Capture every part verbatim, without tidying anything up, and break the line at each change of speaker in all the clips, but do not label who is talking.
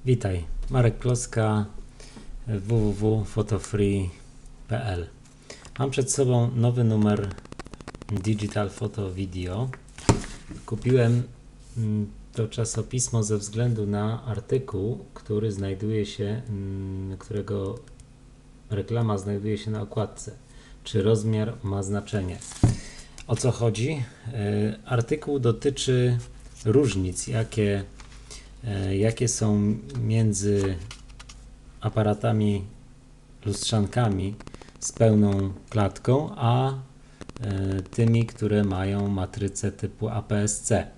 Witaj, Marek Kloska, w w w kropka photofree kropka p l. Mam przed sobą nowy numer Digital Photo Video. Kupiłem to czasopismo ze względu na artykuł, który znajduje się, którego reklama znajduje się na okładce. Czy rozmiar ma znaczenie? O co chodzi? Artykuł dotyczy różnic, jakie jakie są między aparatami lustrzankami z pełną klatką, a tymi, które mają matrycę typu A P S C.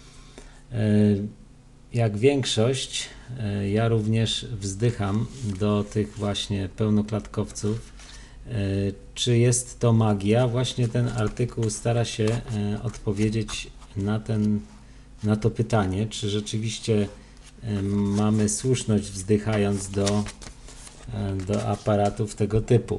Jak większość, ja również wzdycham do tych właśnie pełnoklatkowców. Czy jest to magia? Właśnie ten artykuł stara się odpowiedzieć na ten, na to pytanie, czy rzeczywiście mamy słuszność wzdychając do, do aparatów tego typu.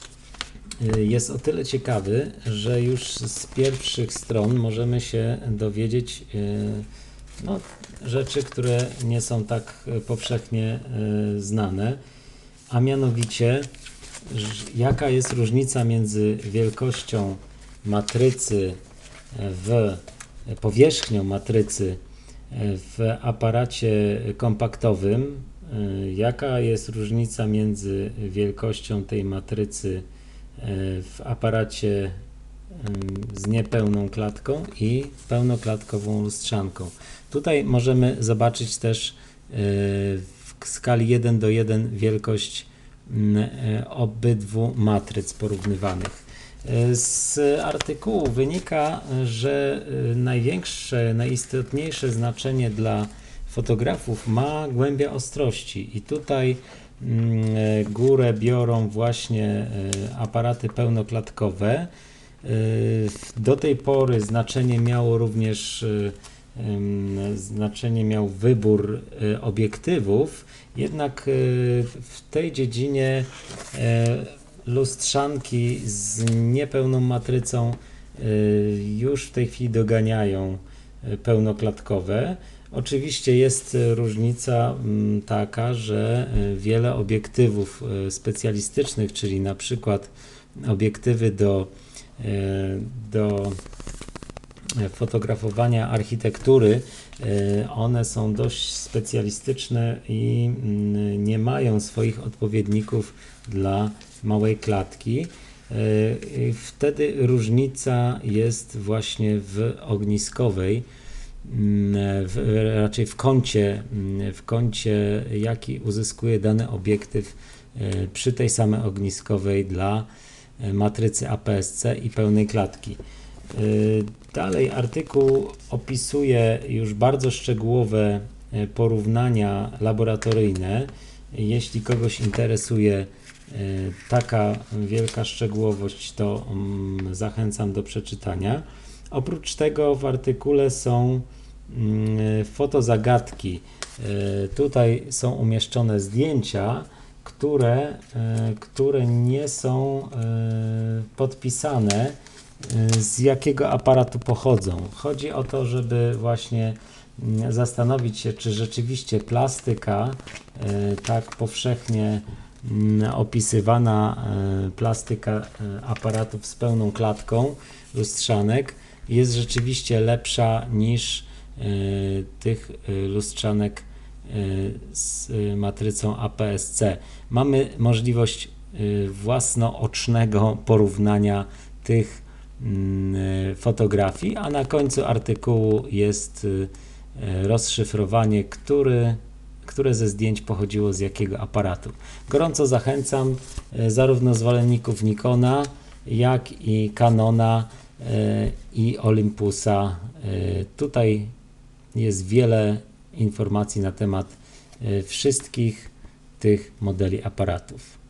Jest o tyle ciekawy, że już z pierwszych stron możemy się dowiedzieć no, rzeczy, które nie są tak powszechnie znane, a mianowicie jaka jest różnica między wielkością matrycy w powierzchnią matrycy w aparacie kompaktowym, jaka jest różnica między wielkością tej matrycy w aparacie z niepełną klatką i pełnoklatkową lustrzanką. Tutaj możemy zobaczyć też w skali jeden do jeden wielkość obydwu matryc porównywanych. Z artykułu wynika, że największe, najistotniejsze znaczenie dla fotografów ma głębia ostrości i tutaj górę biorą właśnie aparaty pełnoklatkowe. Do tej pory znaczenie miało również znaczenie miał wybór obiektywów, jednak w tej dziedzinie lustrzanki z niepełną matrycą już w tej chwili doganiają pełnoklatkowe. Oczywiście jest różnica taka, że wiele obiektywów specjalistycznych, czyli na przykład obiektywy do, do fotografowania architektury, one są dość specjalistyczne i nie mają swoich odpowiedników dla małej klatki. Wtedy różnica jest właśnie w ogniskowej, w, raczej w kącie, w kącie, jaki uzyskuje dany obiektyw przy tej samej ogniskowej dla matrycy A P S C i pełnej klatki. Dalej artykuł opisuje już bardzo szczegółowe porównania laboratoryjne. Jeśli kogoś interesuje taka wielka szczegółowość, to zachęcam do przeczytania. Oprócz tego w artykule są fotozagadki. Tutaj są umieszczone zdjęcia, które, które nie są podpisane, z jakiego aparatu pochodzą. Chodzi o to, żeby właśnie zastanowić się, czy rzeczywiście plastyka, tak powszechnie opisywana plastyka aparatów z pełną klatką lustrzanek jest rzeczywiście lepsza niż tych lustrzanek z matrycą A P S C. Mamy możliwość własnoocznego porównania tych fotografii, a na końcu artykułu jest rozszyfrowanie, który, które ze zdjęć pochodziło z jakiego aparatu. Gorąco zachęcam zarówno zwolenników Nikona, jak i Canona i Olympusa. Tutaj jest wiele informacji na temat wszystkich tych modeli aparatów.